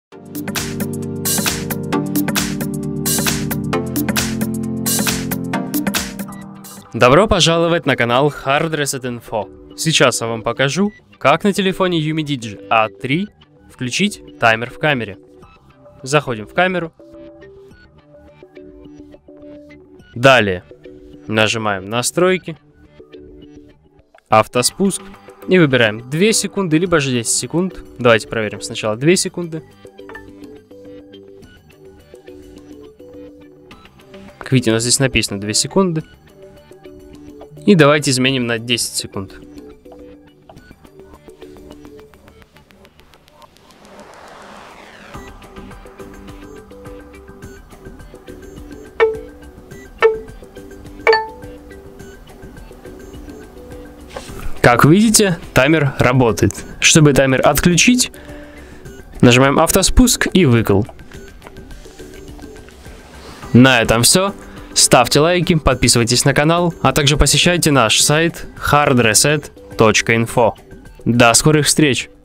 Добро пожаловать на канал Hard Reset Info. Сейчас я вам покажу, как на телефоне UMIDIGI A3 включить таймер в камере. Заходим в камеру. Далее нажимаем настройки, автоспуск и выбираем 2 секунды, либо же 10 секунд. Давайте проверим сначала 2 секунды. Как видите, у нас здесь написано 2 секунды. И давайте изменим на 10 секунд. Как видите, таймер работает. Чтобы таймер отключить, нажимаем автоспуск и выкл. На этом все. Ставьте лайки, подписывайтесь на канал, а также посещайте наш сайт hardreset.info. До скорых встреч!